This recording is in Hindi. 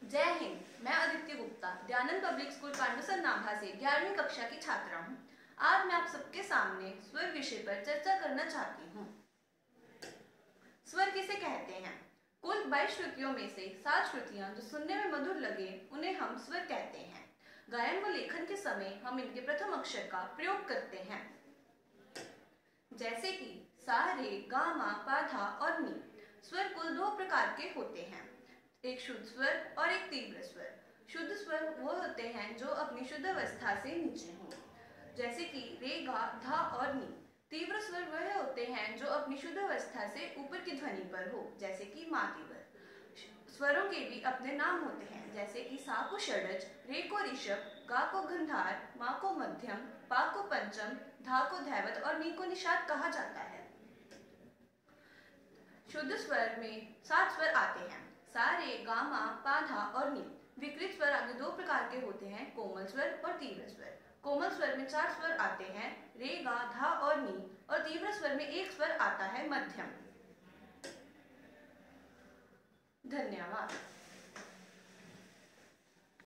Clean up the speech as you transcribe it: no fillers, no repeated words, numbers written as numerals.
जय हिंद। मैं अदिति गुप्ता दयानंद पब्लिक स्कूल पांडुसर नाभा से 11वीं कक्षा की छात्रा हूँ। आज मैं आप सबके सामने स्वर विषय पर चर्चा करना चाहती हूँ। स्वर किसे कहते हैं? कुल 22 श्रुतियों में से 7 श्रुतियां जो सुनने में मधुर लगे उन्हें हम स्वर कहते हैं। गायन व लेखन के समय हम इनके प्रथम अक्षर का प्रयोग करते हैं, जैसे कि सा, रे, गा, मा, पा, धा और नी। स्वर कुल 2 प्रकार के होते हैं, एक शुद्ध स्वर और एक तीव्र स्वर। शुद्ध स्वर वो होते हैं जो अपनी शुद्ध अवस्था से नीचे हों, जैसे कि रे, गा, धा और नी। तीव्र स्वर वह होते हैं जो अपनी शुद्ध अवस्था से ऊपर की ध्वनि पर हो, जैसे कि मातीवर। स्वरों के भी अपने नाम होते हैं, जैसे कि सा को षडज, रे को ऋषभ, गा को गंधार, मा को मध्यम, पा को पंचम, धा को धैवत और नी को निषाद कहा जाता है। शुद्ध स्वर में 7 स्वर आते हैं, सा, रे, गा, मा, पा, धा और नी। विकृत स्वर आगे 2 प्रकार के होते हैं, कोमल स्वर और तीव्र स्वर। कोमल स्वर में 4 स्वर आते हैं, रे, गा, धा और नी, और तीव्र स्वर में 1 स्वर आता है, मध्यम। धन्यवाद।